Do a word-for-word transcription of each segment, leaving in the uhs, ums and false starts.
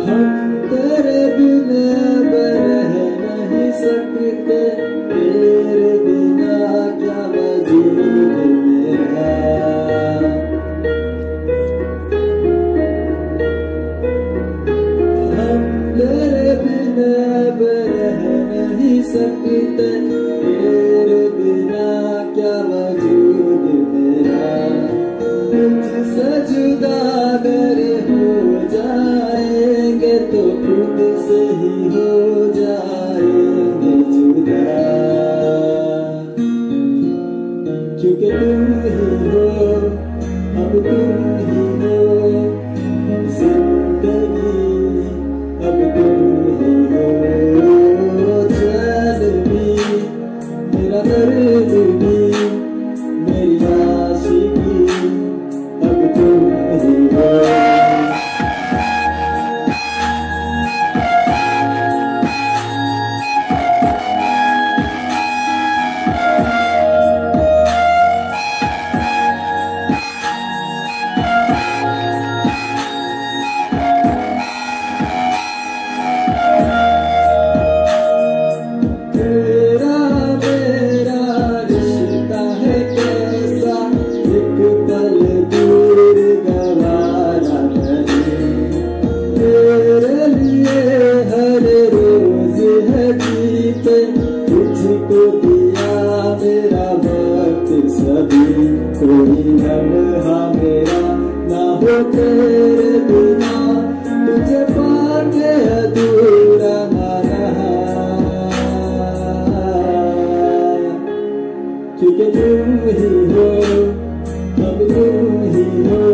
हम तेरे बिना रह नहीं सकते, तेरे बिना क्या वजूद मेरा। हम तेरे बिना रह नहीं सकते, तेरे बिना क्या वजूद मेरा। तुझसे जुदा अगर हो जाएंगे तो खुद से ही हो जाएंगे जुदा, क्योंकि तुम ही हो, अब तुम ही हो जिंदगी, अब तुम ही हो चैन भी, मेरा दर्द भी, मेरी आशिकी, अब तुम ही हो। तुझको दिया मेरा वक्त सभी, कोई लम्हा मेरा ना हो तेरे बिना, तुझे पाके अधूरा ना रहा, क्योंकि तुम ही हो, अब तुम ही हो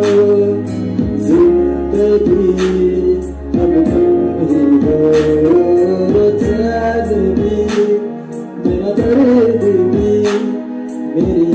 जिंदगी, अब तुम ही हो चैन भी, मेरा दर्द भी, मेरी